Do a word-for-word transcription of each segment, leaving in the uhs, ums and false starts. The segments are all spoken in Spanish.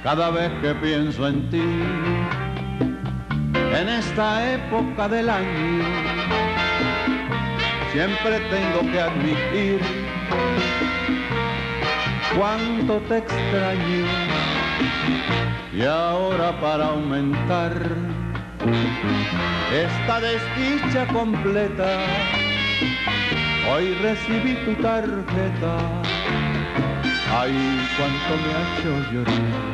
cada vez que pienso en ti. En esta época del año siempre tengo que admitir cuánto te extraño. Y ahora para aumentar esta desdicha completa, hoy recibí tu tarjeta. Ay, cuánto me ha hecho llorar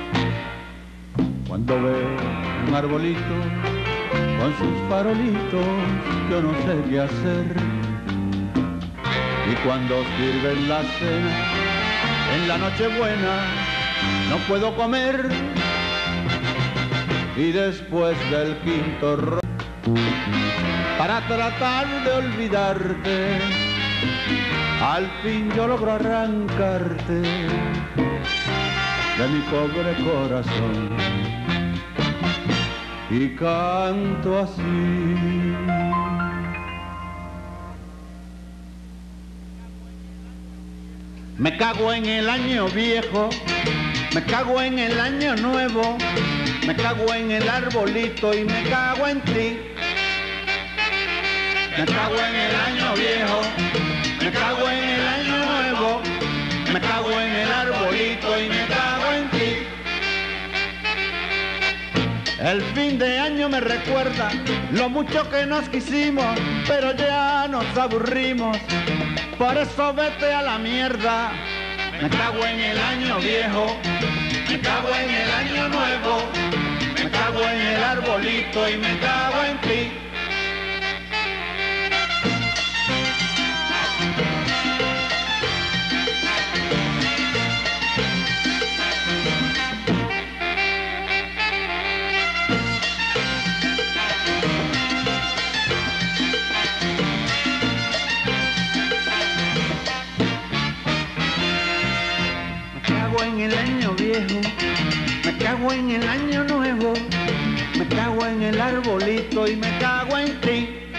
cuando veo un arbolito con sus farolitos, yo no sé qué hacer. Y cuando sirven la cena en la Nochebuena, no puedo comer. Y después del quinto ron, para tratar de olvidarte, al fin yo logro arrancarte de mi pobre corazón y canto así. Me cago en el año viejo, me cago en el año nuevo, me cago en el arbolito y me cago en ti. Me cago en el año viejo, me cago en el año nuevo, me cago en el arbolito y me cago en ti. El fin de año me recuerda lo mucho que nos quisimos, pero ya nos aburrimos, por eso vete a la mierda. Me cago en el año viejo, me cago en el año nuevo, me cago en el arbolito y me cago en ti. En el año viejo, me cago en el año nuevo, me cago en el arbolito y me cago en ti.